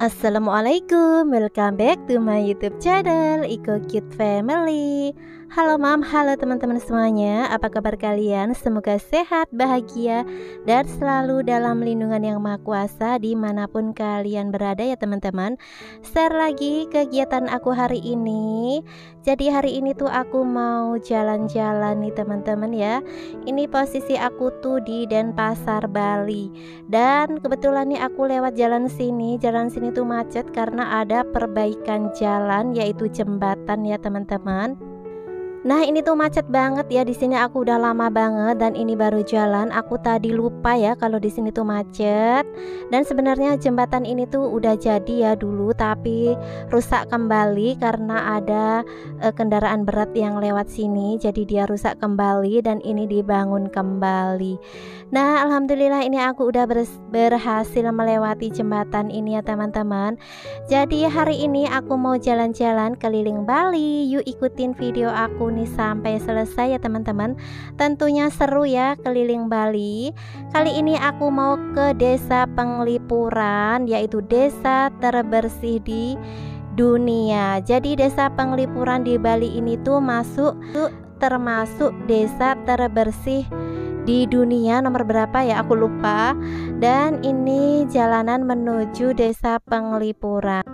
Assalamualaikum, welcome back to my YouTube channel Iko Cute Family. Halo mam, halo teman-teman semuanya. Apa kabar kalian? Semoga sehat, bahagia, dan selalu dalam lindungan yang maha kuasa dimanapun kalian berada ya teman-teman. Share lagi kegiatan aku hari ini. Jadi hari ini tuh aku mau jalan-jalan nih teman-teman ya. Ini posisi aku tuh di Denpasar, Bali. Dan kebetulan nih aku lewat jalan sini tuh macet karena ada perbaikan jalan, yaitu jembatan ya teman-teman. Nah ini tuh macet banget ya, di sini aku udah lama banget dan ini baru jalan. Aku tadi lupa ya kalau di sini tuh macet. Dan sebenarnya jembatan ini tuh udah jadi ya dulu, tapi rusak kembali karena ada kendaraan berat yang lewat sini. Jadi dia rusak kembali dan ini dibangun kembali. Nah alhamdulillah ini aku udah berhasil melewati jembatan ini ya teman-teman. Jadi hari ini aku mau jalan-jalan keliling Bali. Yuk ikutin video aku nih sampai selesai ya teman-teman. Tentunya seru ya keliling Bali. Kali ini aku mau ke Desa Penglipuran, yaitu desa terbersih di dunia. Jadi Desa Penglipuran di Bali ini tuh termasuk desa terbersih di dunia nomor berapa ya aku lupa. Dan ini jalanan menuju Desa Penglipuran.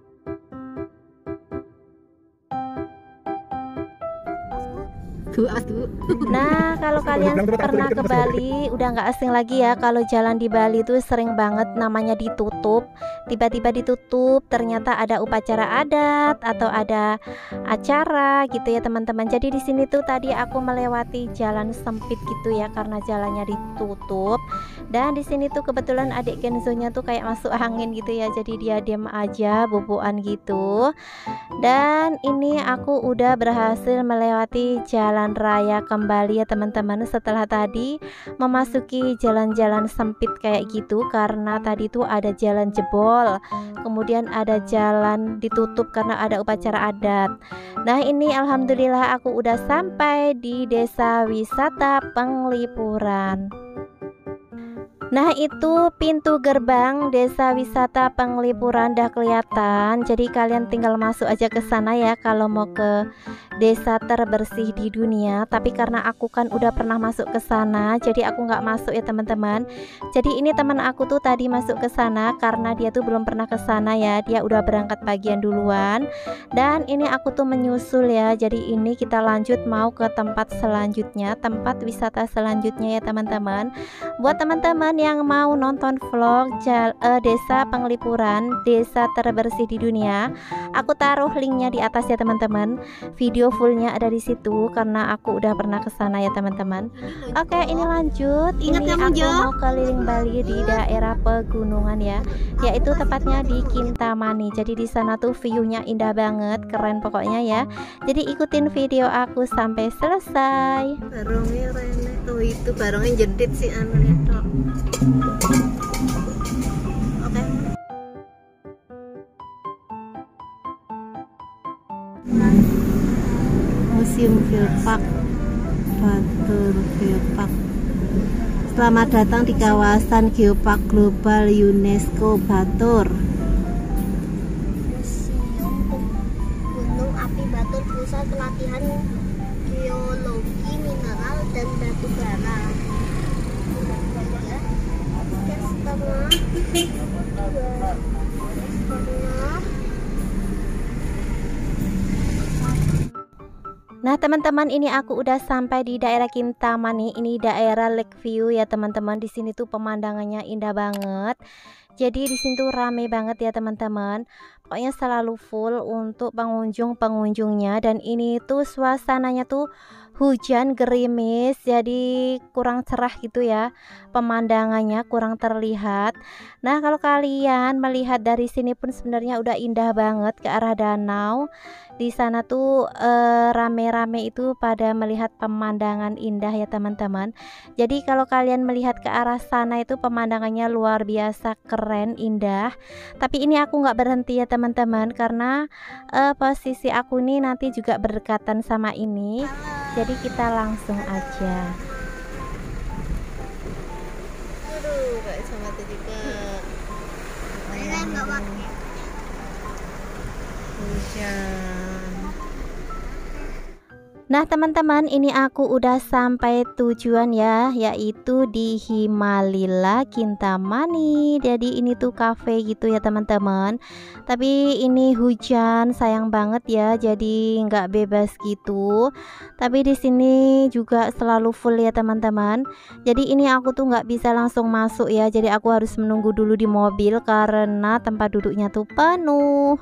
Nah kalau kalian pernah ke Bali udah nggak asing lagi ya kalau jalan di Bali tuh sering banget namanya ditutup. Tiba-tiba ditutup, ternyata ada upacara adat atau ada acara gitu ya teman-teman. Jadi di sini tuh tadi aku melewati jalan sempit gitu ya karena jalannya ditutup. Dan di sini tuh kebetulan adik Kenzo-nya tuh kayak masuk angin gitu ya. Jadi dia diam aja, boboan gitu. Dan ini aku udah berhasil melewati jalan raya kembali ya teman-teman, setelah tadi memasuki jalan-jalan sempit kayak gitu karena tadi tuh ada jalan jebol, kemudian ada jalan ditutup karena ada upacara adat. Nah ini alhamdulillah aku udah sampai di desa wisata Penglipuran. Nah itu pintu gerbang desa wisata Penglipuran dah kelihatan. Jadi kalian tinggal masuk aja ke sana ya kalau mau ke desa terbersih di dunia. Tapi karena aku kan udah pernah masuk ke sana, jadi aku nggak masuk ya teman-teman. Jadi ini teman aku tuh tadi masuk ke sana karena dia tuh belum pernah ke sana ya. Dia udah berangkat bagian duluan. Dan ini aku tuh menyusul ya. Jadi ini kita lanjut mau ke tempat selanjutnya, tempat wisata selanjutnya ya teman-teman. Buat teman-teman yang mau nonton vlog desa Penglipuran, desa terbersih di dunia, aku taruh linknya di atas ya teman-teman. Video fullnya ada di situ karena aku udah pernah ke sana ya teman-teman. Oke ini lanjut. Ini aku mau keliling Bali di daerah pegunungan ya, yaitu tepatnya di Kintamani. Jadi di sana tuh view-nya indah banget, keren pokoknya ya. Jadi ikutin video aku sampai selesai. Barongnya rene tuh, itu barongnya jedit sih anu itu. Oke. Museum Geopark Batur Geopark. Selamat datang di kawasan Geopark Global UNESCO Batur. Museum Gunung Api Batur, pusat pelatihan geologi, mineral dan batu bara. Nah teman-teman ini aku udah sampai di daerah Kintamani. Ini daerah Lake View ya teman-teman. Di sini tuh pemandangannya indah banget. Jadi di sini tuh rame banget ya teman-teman. Pokoknya selalu full untuk pengunjungnya. Dan ini tuh suasananya tuh hujan gerimis, jadi kurang cerah gitu ya, pemandangannya kurang terlihat. Nah kalau kalian melihat dari sini pun sebenarnya udah indah banget ke arah danau. Di sana tuh rame-rame itu pada melihat pemandangan indah ya teman-teman. Jadi kalau kalian melihat ke arah sana itu pemandangannya luar biasa keren, indah. Tapi ini aku nggak berhenti ya teman-teman karena posisi aku nih nanti juga berdekatan sama ini. Jadi kita langsung aja. Aduh, kayak sama tadi juga. Nggak pakai. hujan. Nah teman-teman, ini aku udah sampai tujuan ya, yaitu di Himalila Kintamani. Jadi ini tuh cafe gitu ya teman-teman. Tapi ini hujan, sayang banget ya, jadi nggak bebas gitu. Tapi di sini juga selalu full ya teman-teman. Jadi ini aku tuh nggak bisa langsung masuk ya, jadi aku harus menunggu dulu di mobil karena tempat duduknya tuh penuh.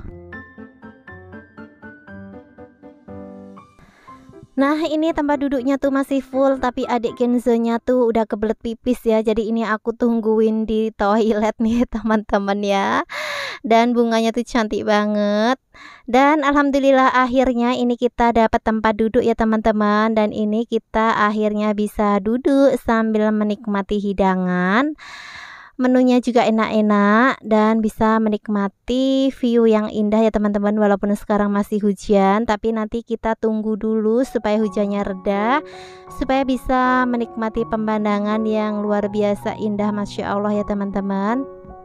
Nah ini tempat duduknya tuh masih full, tapi adik Kenzo-nya tuh udah kebelet pipis ya. Jadi ini aku tungguin di toilet nih teman-teman ya. Dan bunganya tuh cantik banget. Dan alhamdulillah akhirnya ini kita dapat tempat duduk ya teman-teman. Dan ini kita akhirnya bisa duduk sambil menikmati hidangan. Menunya juga enak-enak dan bisa menikmati view yang indah ya teman-teman. Walaupun sekarang masih hujan, tapi nanti kita tunggu dulu supaya hujannya reda, supaya bisa menikmati pemandangan yang luar biasa indah, Masya Allah ya teman-teman.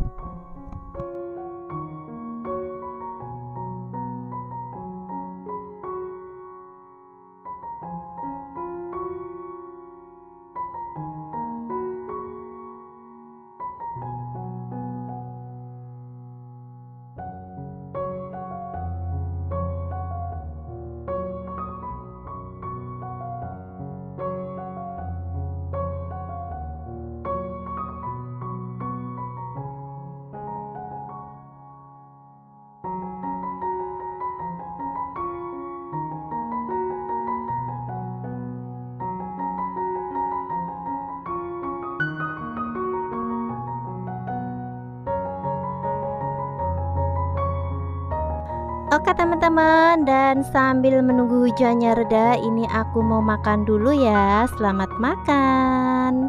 Oke teman-teman, dan sambil menunggu hujannya reda, ini aku mau makan dulu ya. Selamat makan.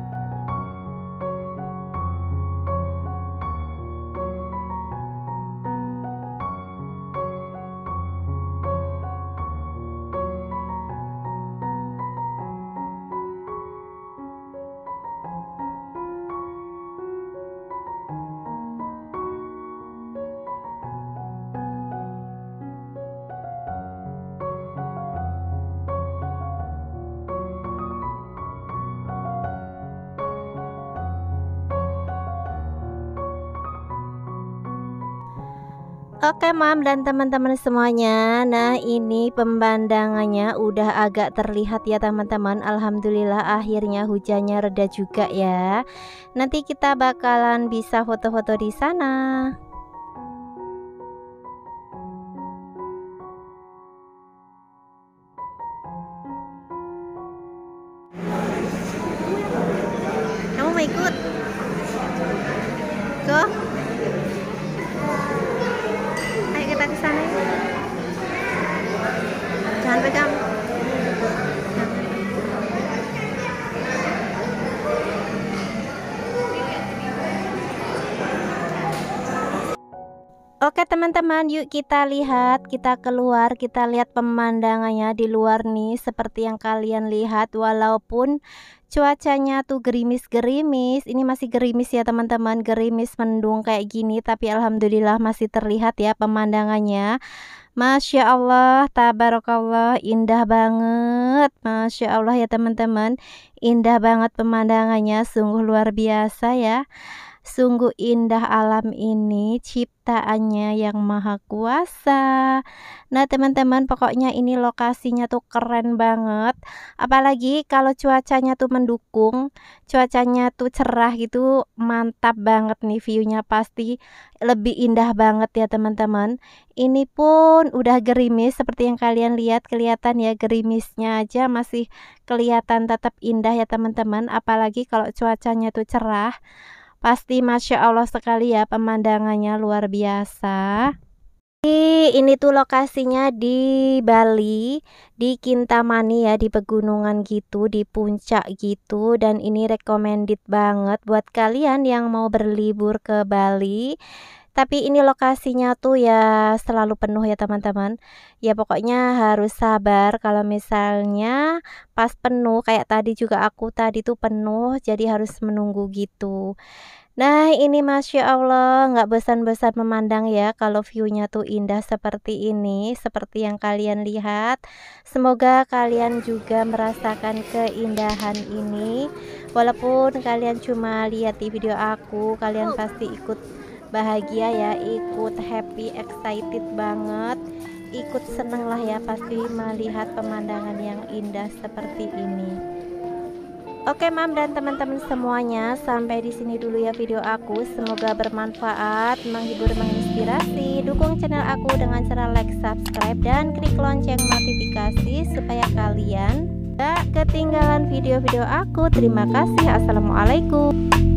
Oke Mam dan teman-teman semuanya, nah ini pemandangannya udah agak terlihat ya teman-teman. Alhamdulillah akhirnya hujannya reda juga ya. Nanti kita bakalan bisa foto-foto di sana. Kamu mau ikut? Go. Ayo kita ke sana ya. Jangan pegang. Oke teman-teman, yuk kita lihat, kita keluar, kita lihat pemandangannya di luar nih seperti yang kalian lihat. Walaupun cuacanya tuh gerimis-gerimis, ini masih gerimis ya teman-teman, gerimis mendung kayak gini, tapi alhamdulillah masih terlihat ya pemandangannya. Masya Allah, tabarakallah, indah banget. Masya Allah ya teman-teman, indah banget pemandangannya, sungguh luar biasa ya. Sungguh indah alam ini, ciptaannya yang maha kuasa. Nah teman-teman, pokoknya ini lokasinya tuh keren banget. Apalagi kalau cuacanya tuh mendukung, cuacanya tuh cerah gitu, mantap banget nih viewnya, pasti lebih indah banget ya teman-teman. Ini pun udah gerimis seperti yang kalian lihat, kelihatan ya gerimisnya aja masih kelihatan tetap indah ya teman-teman. Apalagi kalau cuacanya tuh cerah, pasti Masya Allah sekali ya pemandangannya, luar biasa. Ini tuh lokasinya di Bali, di Kintamani ya, di pegunungan gitu, di puncak gitu. Dan ini recommended banget buat kalian yang mau berlibur ke Bali. Tapi ini lokasinya tuh ya selalu penuh ya teman-teman. Ya pokoknya harus sabar kalau misalnya pas penuh, kayak tadi juga aku tadi tuh penuh, jadi harus menunggu gitu. Nah ini Masya Allah nggak bosan-bosan memandang ya kalau view-nya tuh indah seperti ini, seperti yang kalian lihat. Semoga kalian juga merasakan keindahan ini. Walaupun kalian cuma lihat di video aku, kalian pasti ikut bahagia ya, ikut happy, excited banget, ikut seneng lah ya pasti melihat pemandangan yang indah seperti ini. Oke Mam dan teman-teman semuanya, sampai di sini dulu ya video aku. Semoga bermanfaat, menghibur, menginspirasi. Dukung channel aku dengan cara like, subscribe, dan klik lonceng notifikasi supaya kalian gak ketinggalan video-video aku. Terima kasih. Assalamualaikum.